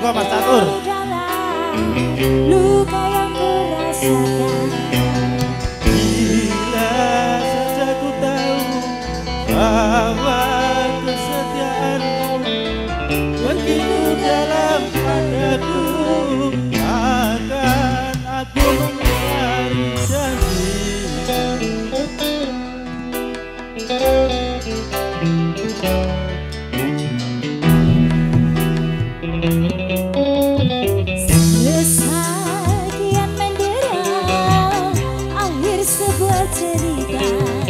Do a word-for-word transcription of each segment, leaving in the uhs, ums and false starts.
Monggo Mas Catur. Luka yang kurasakan. Bila saja ku tahu bahwa kesetiaanmu begitu dalam padaku, akan aku mengingkari janji. Sesakian mendera akhir sebuah cerita.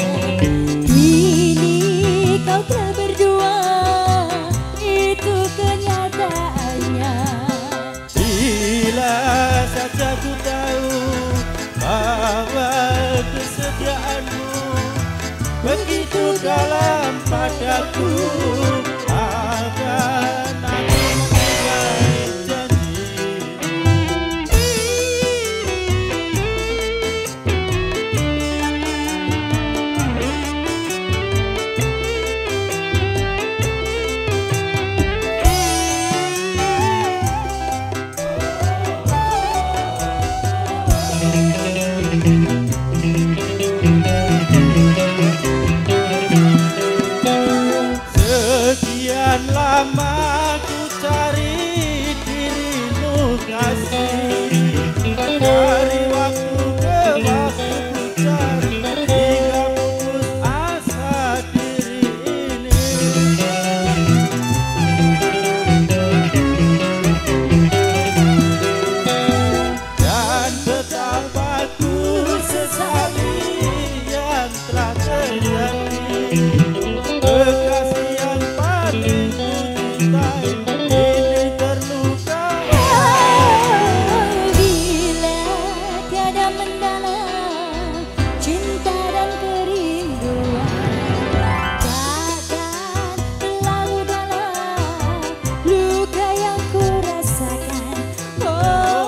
Kini kau telah berdua, itu kenyataannya. Bila saja ku tahu bahwa kesetiaanmu begitu dalam padaku, akan aku mengingkari janji. Sekian lama ku cari dirimu kasih, dari waktu ke waktu ku cari hingga putus asa diri ini. Dan betapa ku sesali yang telah terjadi. Kekasih yang paling ku cintai ini terluka. Bila tiada mendalam cinta dan kerinduan, takkan terlalu dalam luka yang kurasakan. Oh.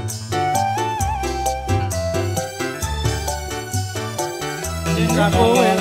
Kamu